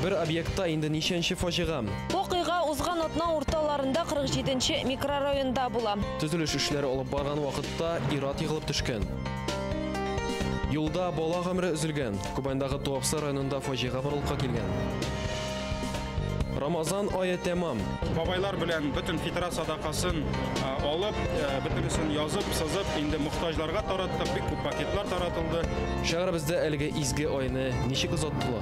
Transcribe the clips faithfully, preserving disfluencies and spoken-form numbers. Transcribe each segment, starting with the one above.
Бер объектта инде ниченче фажига. Вакыйга узган атна урталарында кырык жетенче микрорайонда була. Төзелеш эшләре алып барган вакытта ир-ат егылып төшкән. Юлда бала гомере өзелгән. Кубандагы Туапсе районында фажига барлыкка килгән. Рамазан ае тәмам. Бабайлар белән бөтен фитра садакасын алып, бөтенесен язып, сызып, инде мохтаҗларга тараттык, бик күп пакетлар таратылды. Шәһәребездә әлеге изге айны ничек озаттылар?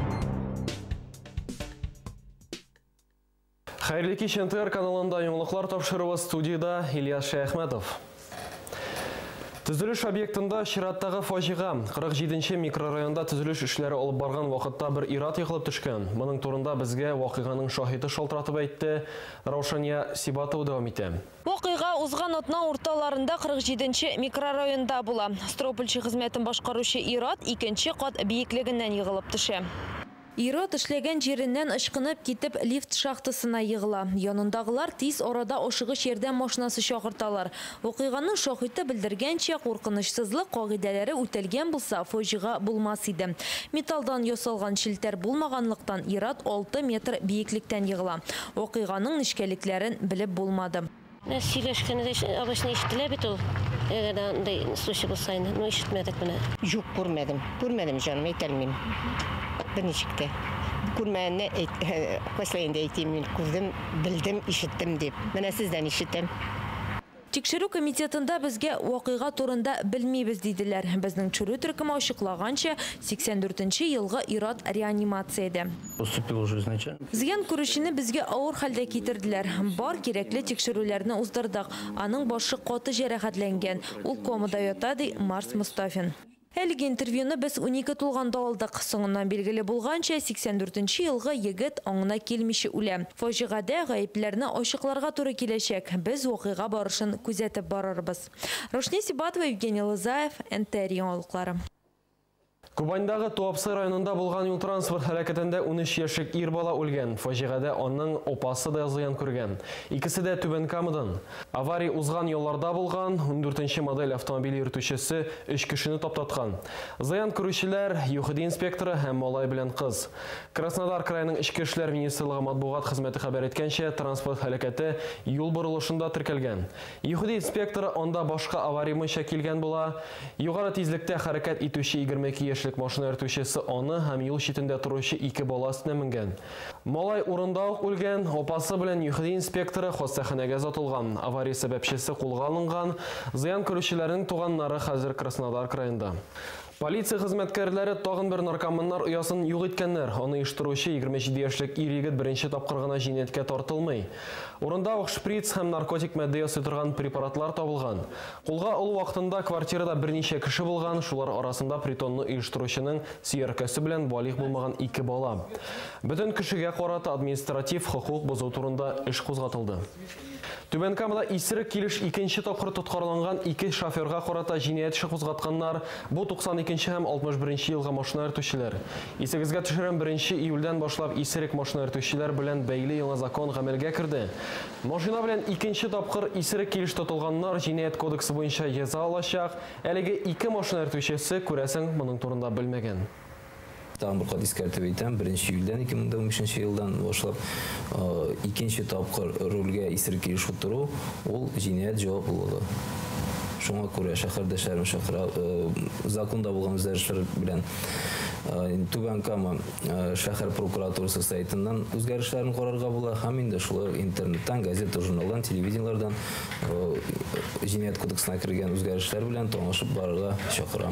Хәерле кич эн тэ эр каналында яңалыклар тапшыруы, студияда Ильяс Шәйхмәтов. Төзелеш объектында чираттагы фажига кырык жетенче микрорайонда төзелеш эшләре алып барган вакытта бер ир-ат егылып төшкән. Моның турында безгә вакыйганың шаһиты шалтыратып әйтте. Раушания Сибатова дәвам итә. Вакыйга узган атна урталарында кырык жетенче микрорайонда була. Стропольчы хезмәтен башкаручы ир-ат икенче кат биеклегеннән егылып төшә. Ир-ат эшләгән җиреннән ычкынып китеп лифт шахтасына егыла. Янындагылар тиз арада ашыгыч ярдәм машинасы чакырталар. Вакыйганың шаһиты белдергәнчә, куркынычсызлык кагыйдәләре үтәлгән булса, фаҗига булмас иде. Металлдан ясалган челтәр булмаганлыктан ир-ат алты метр биеклектән егыла. Вакыйганың нечкәлекләрен белеп булмады. Сөйләшкәндә обычно ишетелә бит ул. Ягъни случай булса инде, но ишетмәдек менә. Юк, күрмәдем. Күрмәдем җаным, әйтәлмим. Берничектә. Күрмәгәнне көсләйендә әйтим, күрдем, белдем, ишеттем дип. Менә сездән ишеттем. Тикшерү комитетында безгә вакыйга турында белмибез диделәр. Безнең чүрү төркеме ачыклаганча, сиксән дүртенче елгы ир-ат реанимациядә. Поступил уже изначально. Зыян күрүчене безгә авыр хәлдә китерделәр. Бар кирәкле тикшерүләрне уздырдык. Аның башы каты җәрәхәтләнгән. Ул комада ята, ди Марс Мустафин. Әлеге интервьюны без унике тулганда алдык. Соңыннан билгеле булганча, сиксән дүртенче елгы егет аңына килмичә үлә. Фаҗигадә гаепләрне ачыкларга туры киләчәк. Без вакыйга барышын күзәтеп барырбыз. Раушания Сибатова, Евгений Лызаев, эн тэ эр яңалыклары. Кубандагы Туапсе районында булган юл транспорт һәлакәтендә ун өч яшьлек ир бала үлгән. Фаҗигадә аның опасы да зыян күргән. Икесе дә Түбән Камадан. Авария узган елларда булган. ун дүртенче модель автомобиль йөртүчесе өч кешене таптаткан. Зыян күрүчеләр ЮХИДИ инспекторы һәм малай белән кыз. Краснодар краеның Ичке эшләр министрлыгы матбугат хезмәте хәбәр иткәнчә, транспорт һәлакәте юл борылышында теркәлгән. ЮХИДИ инспекторы анда башка авария буенча килгән була. Югары тизлектә хәрәкәт итүче егерме ике яшьлек машина йөртүчесе аны һәм юл читендә торучы ике бала өстенә менгән. Малай урында ук үлгән, опасы белән ЮХИДИ инспекторы хастаханәгә озатылган. Авария сәбәпчесе кулга алынган. Зыян күрүчеләрнең туганнары хәзер Краснодар краенда. Полиция хезмәткәрләре тагын бер наркоманнар оясын юк иткәннәр. Аны оештыручы егерме җиде яшьлек ир-егет беренче тапкыр гына җинаятькә тартылмый. Урында ук шприц һәм наркотик матдә ясый торган препаратлар табылган. Кулга алу вакытында квартирада берничә кеше булган, шулар арасында притонны оештыручының сөяркәсе белән балигъ булмаган ике бала. Бөтен кешегә карата административ хокук бозу турында эш кузгатылды. Түбән Камада исерек килеш икенче тапкыр тоткарланган ике шоферга карата җинаять эше кузгатканнар. Бу туксан икенче һәм алтмыш беренче елгы машина йөртүчеләр. Исегезгә төшерәм беренче июльдән башлап исерек машина йөртүчеләр белән бәйле яңа закон гамәлгә керде. Машина белән икенче тапкыр исерек килеш тотылганнар җинаять кодексы буенча яза алачак. Әлеге ике машина йөртүчесе күрәсең моның турында белмәгән. Тагын бер кат искәртеп әйтәм, беренче июльдән ике мең унбишенче елдан башлап икенче тапкыр рульгә исерек килеш утыру, ул җинаять җаваплылыгы. Шуңа күрә шәһәрдәшләрем шәһәр законда булган үзгәрешләр белән Түбән Кама шәһәр прокуратурасы сайтыннан үзгәрешләрне карарга була, һәм инде шулай интернеттан, газета, журналдан, телевидениелардан җинаять кодексына кергән үзгәрешләр белән танышып барырга чакырам.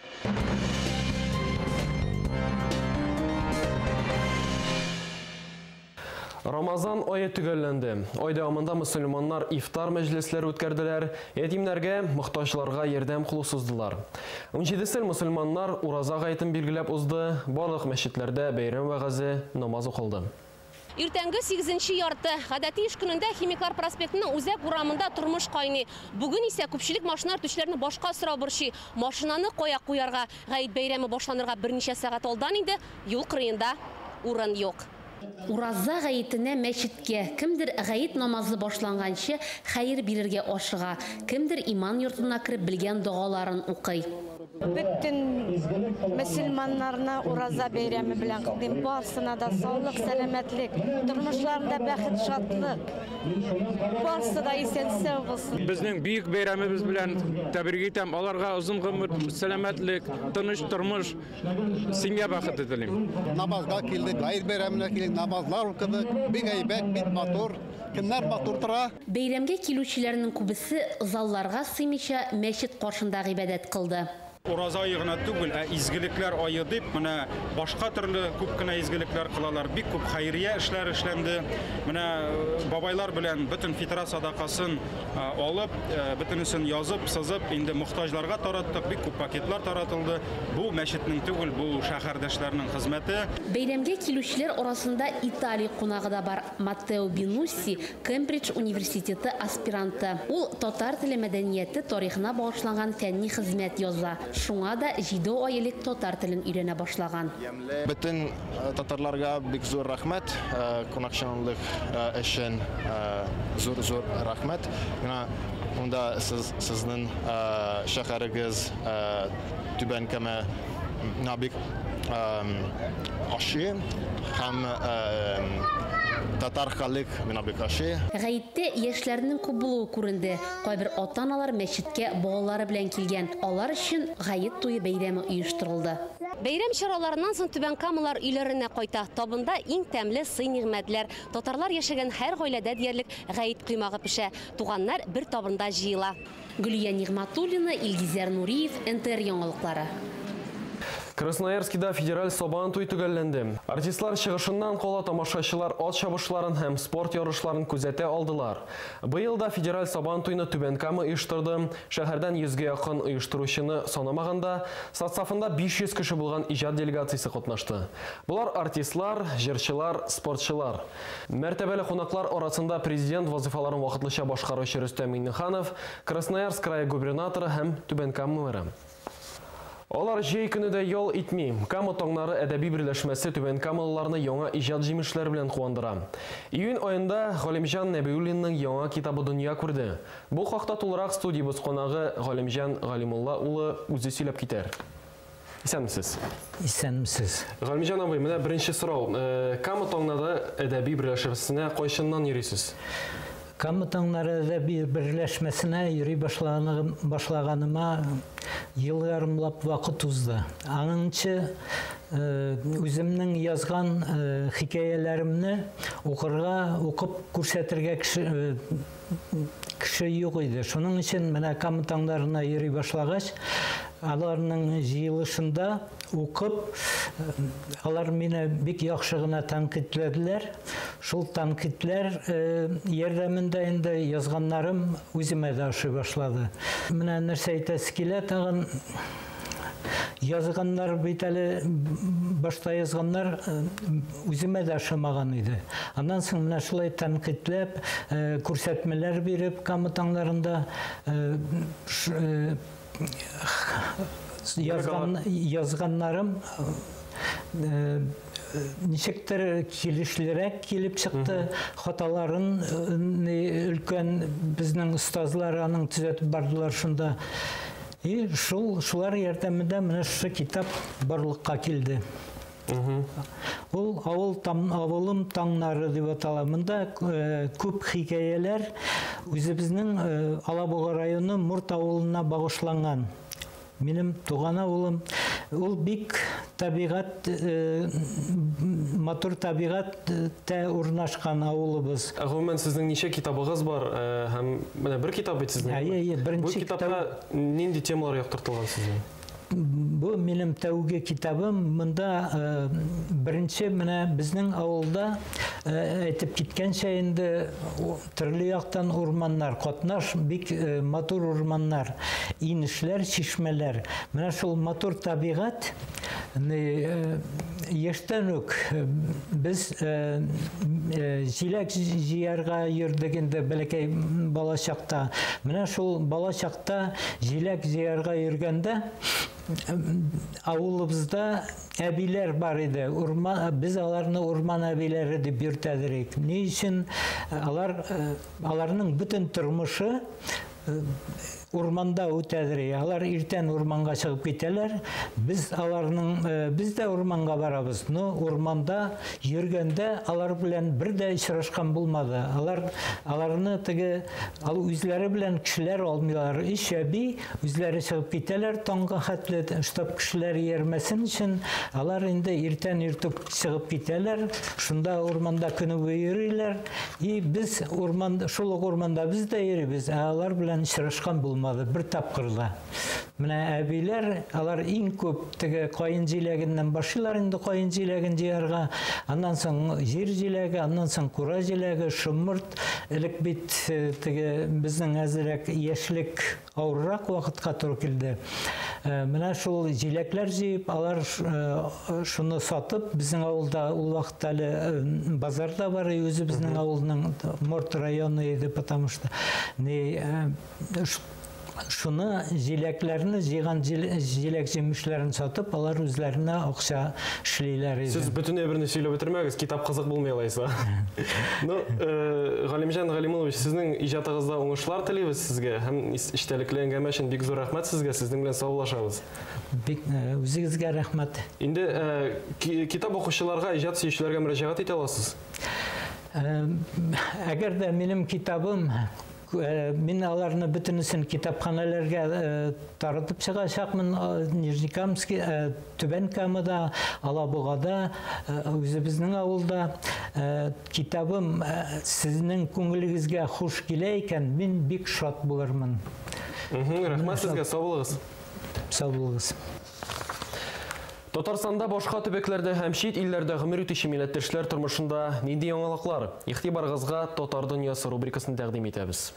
Рамазан ае төгәлләнде. Ай дәвамында мөселманнар ифтар мәҗлесләре үткәрделәр, ятимнәргә, мохтаҗларга ярдәм кулы суздылар. ун җидесе мөселманнар ураза гаетен билгеләп узды, барлык мәчетләрдә бәйрәм вәгазы, намаз укылды. Иртәнге сигезенче ярты гадәти эш көнендә Химиклар проспектының үзәк урамында тормыш кайный. Бүген исә күпчелек машина йөртүчеләрне башка сорау борчый. Машинаны кая куярга, гаит бәйрәме башланырга берничә сәгать алдан инде юл кырыенда урын юк. Ураза гаетенә мәчеткә, кемдер гаит намазы башланганчы хәер бирергә ашыга, кемдер иман йортына кереп белгән дуаларын укый. Bütün Müslümanlarına urazа beyremi bilen kıldığım barısına da sağlık, selametlik, durmuşlarında bәхет, şatlık, barısı da isen sağ olsun. Bizning büyük bayramimiz bilen tebrik etem. Alarga uzun ömür, selametlik, tыныч turmuş, simya бәхет edelim. Namazga kildik, gayr bayramına kildik, namazlar okuduk, bir gaybet, bir motor, kimler motor tıra. Бәйрәмгә килүчеләрнең күбесе залларга сыймыйча мәчет каршында гыйбадәт кылды. Ураза айыгына түгел, ә изгелекләр айы дип, менә башка төрле күп кенә изгелекләр кылалар. Бик күп хәйрия эшләр эшләнде. Менә бабайлар белән бөтен фитра садакасын алып, бөтенесен язып, сызып, инде мохтаҗларга тараттык. Бик күп пакетлар таратылды. Бу мәчетнең түгел, бу шәһәрдәшләрнең хезмәте. Бәйрәмгә килүчеләр арасында Италия кунагы да бар. Маттео Бинусси, Кембридж университеты аспиранты. Ул татар теле мәдәнияте тарихына багышланган фәнни хезмәт яза. Шуңа да җиде айлык татар телен өйрәнә башлаган. Бөтен татарларга бик зур рәхмәт, коннекшнлык өчен зур-зур рәхмәт. Менә монда сез сезнең шәһәрегез Түбән Кама бик аши һәм татар халык менә бик аши. Гаиттә яшьләрнең күп булуы күренде. Кайбер ата-аналар мәчеткә балалары белән килгән. Алар өчен гаит туе бәйрәме оештырылды. Бәйрәм чараларыннан соң Түбән Камалар өйләренә кайта. Табында иң тәмле сый-нигъмәтләр. Татарлар яшәгән һәр гаиләдә диярлек гаит кыймагы пешә. Туганнар бер табында җыела. Гөлия Нигъматуллина, Илгизәр Нуриев, эн тэ эр яңалыклары. Красноярскида федераль сабан туй төгәлләнде. Артистлар чыгышыннан кала тамашачылар ат чабышларын һәм спорт ярышларын күзәтә алдылар. Быел да федераль сабан туйны Түбән Кама оештырды. Шәһәрдән йөзгә якын оештыручыны санамаганда, составында биш йөз кеше булган иҗат делегациясе катнашты. Булар артистлар, җырчылар, спортчылар. Мәртәбәле кунаклар арасында президент вазифаларын вакытлыча башкаручы Рөстәм Миңнеханов, Красноярск крае губернаторы һәм Түбән Кама мэры. Алар җәй көнедә ял итми. Кама таңнары әдәби берләшмәсе Түбән Камалыларны яңа иҗат җимешләре белән куандыра. Июнь аенда Галимҗан Нәбиуллинның яңа китабы дөнья күрде. Бу хакта тулырак студиябыз кунагы Галимҗан Галимулла улы үзе сөйләп китәр. Исәнмесез? Исәнмесез. Галимҗан абый, менә беренче сорау. Кама таңнары әдәби берләшмәсенә кайчаннан йөрисез? Кама таңнары әдәби берләшмәсенә йөри башлаганыма ел ярымлап вакыт узды. Аныңчы үземнең язган хикәяләремне укырга, укып күрсәтергә кеше юк иде. Шуның өчен менә Кама таңнарына йөри башлагач, аларның җыелышында укып, алар мине бик яхшы гына тәнкыйтьләделәр. Шул тәнкыйтьләр ярдәмендә инде язганнарым үземә дә ошый башлады. Менә нәрсә әйтәсе килә, тагын язганнар бит әле башта язганнар үземә дә ошамаган иде. Аннан соң менә шулай тәнкыйтьләп, күрсәтмәләр биреп, Кама таңнарында язганнарым ничектер килешлерәк килеп чыкты. Хаталарын өлкән безнең остазлар аның төзәтеп бардылар шунда. И шул шулар ярдәмендә менә шу китап барлыкка килде. Ул авыл там авылым таңнары дип атала. Монда күп хикәяләр үзебезнең Алабуга районы Мурт авылына багышланган. Минем туган авылым, ул бик табигать, матур табигатьтә урнашкан авылыбыз. Гомумән сезнең ничә китабыгыз бар һәм менә бер китап бит сезнең. Әйе, беренче китапта нинди темалар яктыртылган сезнең? Бу минем тәүге китабым. Монда беренче менә безнең авылда әйтеп киткәнчә инде төрле яктан урманнар, катнаш бик матур урманнар, инешләр, чишмәләр. Менә шул матур табигать яшьтән үк без җиләк җыярга йөрдек инде бәләкәй бала чакта. Менә шул бала чакта җиләк җыярга йөргәндә авылыбызда әбиләр бар иде. Без аларны урман әбиләре дип йөртәдек. Ни өчен алар аларның бөтен тормышы урманда үтәдер. Алар иртән урманга чыгып китәләр. Без аларның без дә урманга барабыз. Но урманда йөргәндә алар белән бер дә очрашкан булмады. Алар аларны теге ал үзләре белән кешеләр алмыйлар. Ишәби үзләре чыгып китәләр таңга хәтле, штаб кешеләр йөрмәсен өчен. Алар инде иртән иртүк чыгып китәләр. Шунда урманда көне буе йөриләр. И без урманда, шул урманда без дә йөрибез. Алар белән очрашкан булмады. Bir tapkırda. Менә әбиләр, алар иң күп теге кайын җиләгеннән башлар инде кайын җиләген җыярга, аннан соң җир җиләге, аннан соң кура җиләге, шомырт, элек бит теге безнең әзрәк яшьлек авыррак вакытка туры килде. Менә шул җиләкләр җыеп, алар шуны сатып, безнең авылда ул вакытта әле базарда бар, үзе безнең авылның Морт районы иде, потому что не шуны җиләкләрне җыйган җиләк җимешләрен сатып, алар үзләренә акча эшлиләр иде. Сез бөтен әйберне сөйләп бетермәгез, китап кызык булмый алайса. Ну, Галимҗан Галимуллович, сезнең иҗатыгызда уңышлар телибез сезгә һәм эчтәлекле әңгәмә өчен бик зур рәхмәт сезгә. Сезнең белән саулашабыз. Бик үзегезгә рәхмәт. Инде китап укучыларга, иҗат сөючеләргә мөрәҗәгать итә аласыз? Әгәр дә минем китабым Мин аларны бөтенесен китапханәләргә таратып чыгачакмын. Нижнекамский, Түбән Камада, Алабугада, үзебезнең авылда китабым сезнең күңелегезгә хуш килә икән, мин бик шат булырмын. Рәхмәт сезгә, сау булыгыз. Сау булыгыз. Татарстанда башка төбәкләрдә һәм чит илләрдә гомер итүче милләттәшләр тормышында нинди яңалыклар? Игътибарыгызга Татар дөньясы рубрикасын тәкъдим итәбез.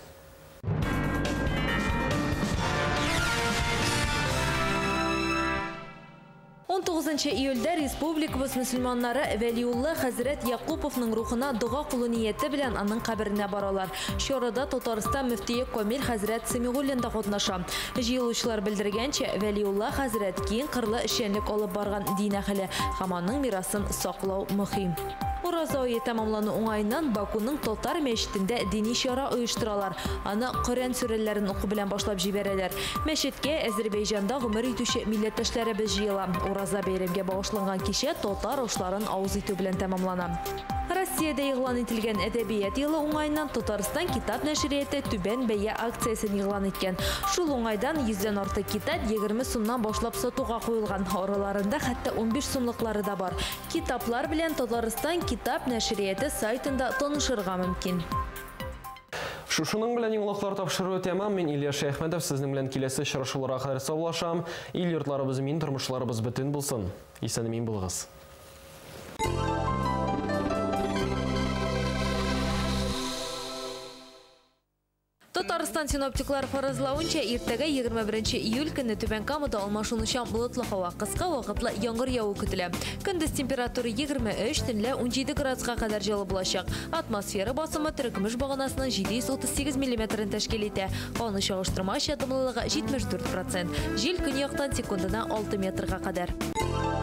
он тугызынчы июльдә республикабыз мөселманнары Вәлиулла хәзрәт Якуповның рухына дуга кылу нияте белән аның каберенә баралар. Чорада Татарстан мөфтие Камил хәзрәт Сәмигуллин да катнаша. Җыелучылар белдергәнчә, Вәлиулла хәзрәт киң кырлы эшчәнлек алып барган дин әһле һәм аның мирасын саклау мөһим. Ураза ае тәмамлану уңайыннан Бакуның Татар мәчетендә дини чара оештыралар. Аны Коръән сүрәләрен уку белән башлап җибәрәләр. Мәчеткә Азәрбайҗанда гомер итүче милләттәшләребез җыела. Ураза бәйрәмгә багышланган кичә татар ашларын авыз итү белән тәмамлана. Россиядә игълан ителгән әдәбият елы уңайыннан Татарстан китап нәшрияты Түбән бәя акциясын игълан иткән. Шул уңайдан йөздән артык китап егерме сумнан башлап сатуга куелган. Араларында хәтта он биш сумлыклары да бар. Китаплар белән Татарстан китап нәшрияты сайтында танышырга мөмкин. Шушының белән яңалыклар тапшыру тәмам. Мин Илья Шәйхмәтов, сезнең белән киләсе очрашуларга кадәр саулашам. Ил йортларыбыз, мин тормышларыбыз бөтен булсын. Исән-имин булыгыз. Татарстан синоптиклар фаразлавынча, иртәгә егерме беренче июль көне Түбән Камада алмашынучан болытлы һава, кыска вакытлы яңгыр яву көтелә. Көндез температура егерме өч, төнлә ун җиде градуска кадәр җылы булачак. Атмосфера басымы төркемеш баганасының җиде йөз утыз сигез миллиметрын тәшкил итә. Аны чагыштырма чатымлылыгы җитмеш дүрт процент. Җил көньяктан секундына алты метрга кадәр.